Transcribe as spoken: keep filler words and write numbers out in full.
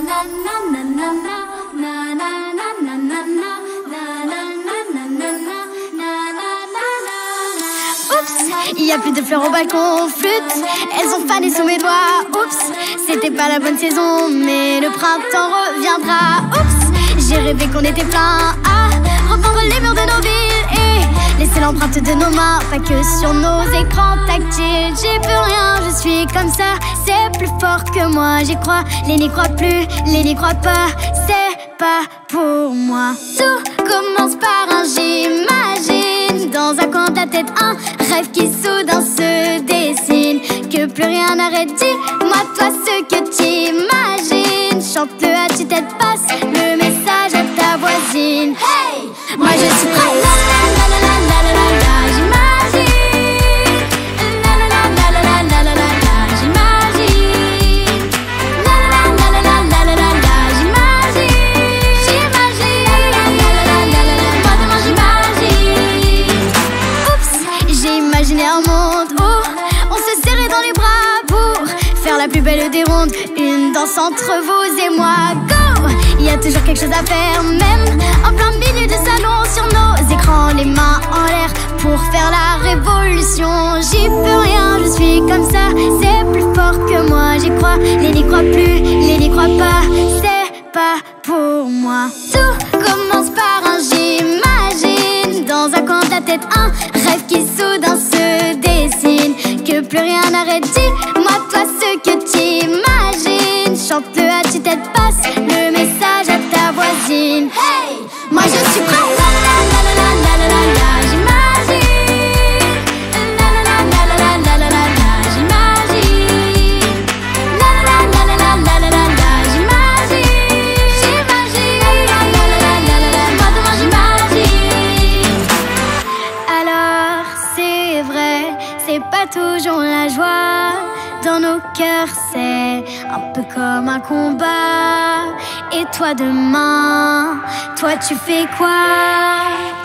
Il y a plus de fleurs au balcon, flûte, elles ont fané sous mes doigts. Oups, c'était pas la bonne saison, mais le printemps reviendra. Oups, j'ai rêvé qu'on était plein à repeindre les murs de nos villes et laisser l'empreinte de nos mains, pas que sur nos écrans tactiles. J'ai plus rien, je suis comme ça, c'est plus fort que moi. J'y crois, les n'y croient plus, les n'y croient pas, c'est pas pour moi. Tout commence par un j'imagine, dans un coin de la tête, un rêve qui soudain se dessine. Que plus rien n'arrête, dis-moi toi ce que t'imagines. Chante-le à tue-tête, passe le message à ta voisine. Hey, moi je suis prête. La la la la la la la la, j'imagine. La la la la la la la la la, j'imagine. La la la la la la la la la, j'imagine. J'imagine. La la la la la la, moi demain j'imagine. Oups, j'ai imaginé un monde où on se serrait dans les bras pour faire la plus belle des rondes, une danse entre vous et moi. Go! Il y a toujours quelque chose à faire, même en plein milieu du salon, sur nos écrans, les mains en l'air pour faire la révolution. J'y peux rien, je suis comme ça, c'est plus fort que moi. J'y crois, les n'y croient plus, les n'y croient pas, c'est pas pour moi. Tout commence par un j'imagine, dans un coin de la tête, un rêve qui soudain se dessine. Que plus rien n'arrête, dis-moi toi ce que t'imagines. Chante-le à tue-tête, passe le message à ta voisine. Hey, moi je suis prête. La la la la la la la la, j'imagine. La la la la la la la la la, j'imagine. La la la la la la la la la, j'imagine. J'imagine. La la la la la la la, moi demain j'imagine. Alors c'est vrai, c'est pas toujours la joie. Dans nos cœurs c'est un peu comme un combat. Et toi demain, toi tu fais quoi?